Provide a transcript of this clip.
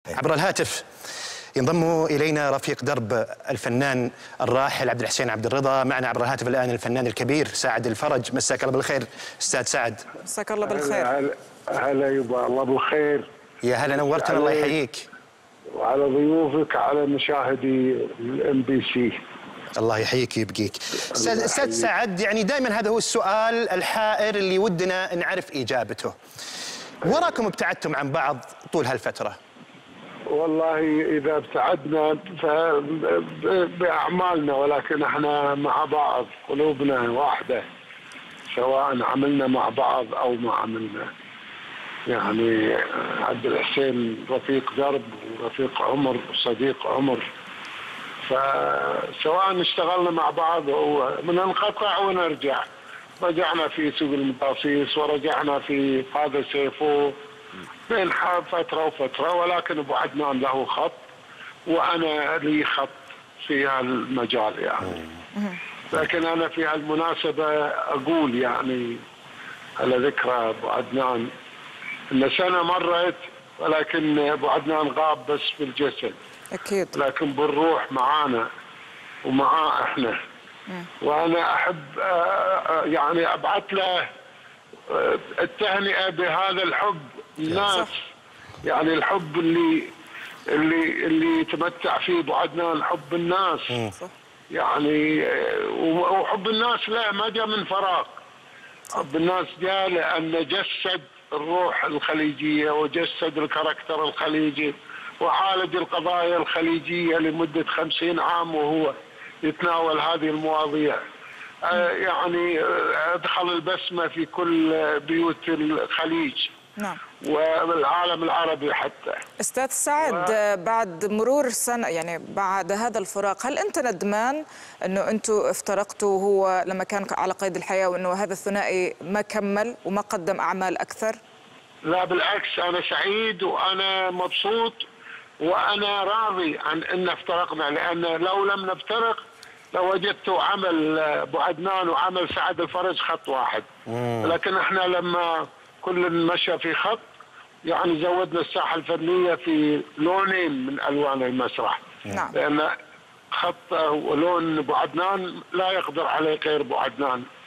عبر الهاتف ينضم إلينا رفيق درب الفنان الراحل عبد الحسين عبد الرضا. معنا عبر الهاتف الآن الفنان الكبير سعد الفرج. مساك الله بالخير أستاذ سعد. مساك الله بالخير. هلا يبا، الله بالخير. يا هلا، نورتنا، الله يحييك. وعلى ضيوفك، على مشاهدي الام بي سي. الله يحييك ويبقيك. أستاذ سعد، يعني دائما هذا هو السؤال الحائر اللي ودنا نعرف إجابته. وراكم ابتعدتم عن بعض طول هالفترة؟ والله إذا ابتعدنا بأعمالنا، ولكن احنا مع بعض، قلوبنا واحدة، سواء عملنا مع بعض أو ما عملنا. يعني عبد الحسين رفيق درب ورفيق عمر وصديق عمر، فسواء اشتغلنا مع بعض أو بننقطع ونرجع. رجعنا في سوق المطاصيص ورجعنا في هذا سيفو بين فترة وفترة، ولكن أبو عدنان له خط وأنا لي خط في هالمجال يعني. لكن أنا في هالمناسبة أقول يعني على ذكرى أبو عدنان إن سنة مرت، ولكن أبو عدنان غاب بس بالجسد، أكيد، لكن بالروح معانا ومعاه إحنا. وأنا أحب يعني أبعث له التهنئة بهذا الحب الناس، يعني الحب اللي تمتع فيه ابو عدنان، حب الناس. يعني وحب الناس لا ما جاء من فراغ. حب الناس جاء لأن جسد الروح الخليجية وجسد الكاركتر الخليجي وعالج القضايا الخليجية لمدة 50 عام وهو يتناول هذه المواضيع. يعني ادخل البسمة في كل بيوت الخليج. نعم. والعالم العربي حتى. أستاذ سعد، بعد مرور سنة، يعني بعد هذا الفراق، هل أنت ندمان أنه أنتم افترقتوا وهو لما كان على قيد الحياة، وأنه هذا الثنائي ما كمل وما قدم أعمال أكثر؟ لا بالعكس، أنا سعيد وأنا مبسوط وأنا راضي عن أن افترقنا، لأن لو لم نفترق لوجدت عمل أبو عدنان وعمل سعد الفرج خط واحد. لكن احنا لما كل مشى في خط، يعني زودنا الساحة الفنية في لونين من ألوان المسرح. نعم. لأن خط ولون أبو عدنان لا يقدر عليه غير أبو عدنان.